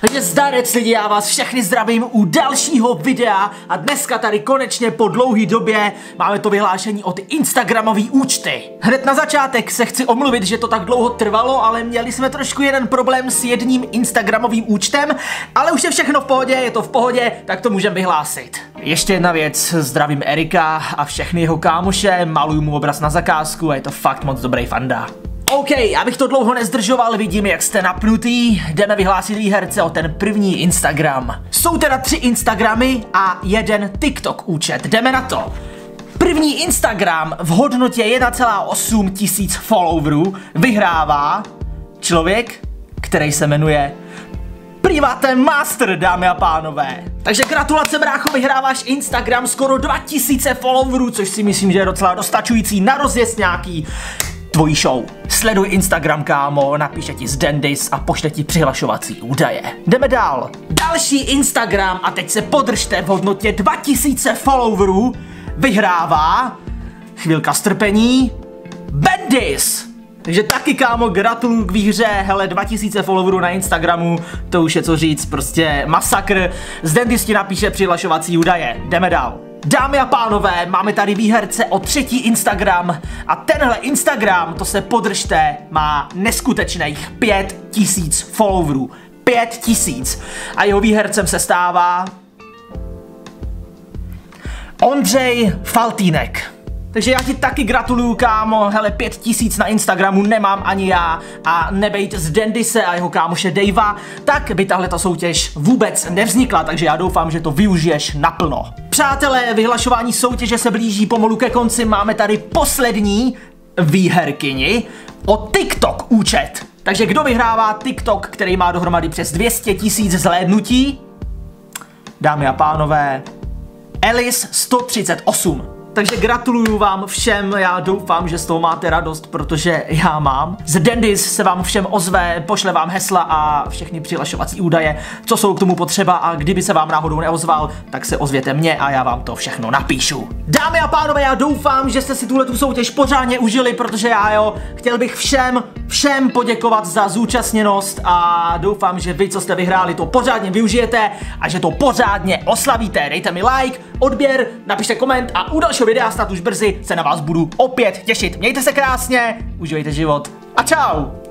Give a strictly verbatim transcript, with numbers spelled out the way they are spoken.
Takže zdarec lidi, já vás všechny zdravím u dalšího videa a dneska tady konečně po dlouhé době máme to vyhlášení o ty instagramový účty. Hned na začátek se chci omluvit, že to tak dlouho trvalo, ale měli jsme trošku jeden problém s jedním instagramovým účtem, ale už je všechno v pohodě, je to v pohodě, tak to můžeme vyhlásit. Ještě jedna věc, zdravím Erika a všechny jeho kámoše, maluju mu obraz na zakázku a je to fakt moc dobrý fanda. OK, abych to dlouho nezdržoval, vidím, jak jste napnutý, jdeme vyhlásit výherce o ten první Instagram. Jsou teda tři Instagramy a jeden TikTok účet, jdeme na to. První Instagram v hodnotě jedna celá osm tisíc followerů vyhrává člověk, který se jmenuje Private Master, dámy a pánové. Takže gratulace, brácho, vyhráváš Instagram, skoro dva tisíce followerů, což si myslím, že je docela dostačující na rozjezd nějaký tvojí show. Sleduj Instagram, kámo, napíše ti z Dendis a pošle ti přihlašovací údaje. Jdeme dál. Další Instagram, a teď se podržte, v hodnotě dva tisíce followerů vyhrává, chvilka strpení, Bendis. Takže taky, kámo, gratuluju k výhře, hele, dva tisíce followerů na Instagramu, to už je co říct, prostě masakr. Z Dendis ti napíše přihlašovací údaje. Jdeme dál. Dámy a pánové, máme tady výherce o třetí Instagram a tenhle Instagram, to se podržte, má neskutečných pět tisíc followerů. Pět tisíc. A jeho výhercem se stává Ondřej Faltýnek. Takže já ti taky gratuluju, kámo, hele, pět tisíc na Instagramu nemám ani já a nebejt z Dendise a jeho kámoše Davea, tak by tahle ta soutěž vůbec nevznikla, takže já doufám, že to využiješ naplno. Přátelé, vyhlašování soutěže se blíží pomalu ke konci, máme tady poslední výherkyni o TikTok účet. Takže kdo vyhrává TikTok, který má dohromady přes dvě stě tisíc zhlédnutí? Dámy a pánové, Elis sto třicet osm. Takže gratuluju vám všem, já doufám, že z toho máte radost, protože já mám. Z Dendis se vám všem ozve, pošle vám hesla a všechny přihlašovací údaje, co jsou k tomu potřeba, a kdyby se vám náhodou neozval, tak se ozvěte mě a já vám to všechno napíšu. Dámy a pánové, já doufám, že jste si tuhletu soutěž pořádně užili, protože já jo, chtěl bych všem, všem poděkovat za zúčastněnost a doufám, že vy, co jste vyhráli, to pořádně využijete a že to pořádně oslavíte. Dejte mi like, odběr, napište koment a u dalšího videa snad už brzy se na vás budu opět těšit. Mějte se krásně, užívejte život a čau!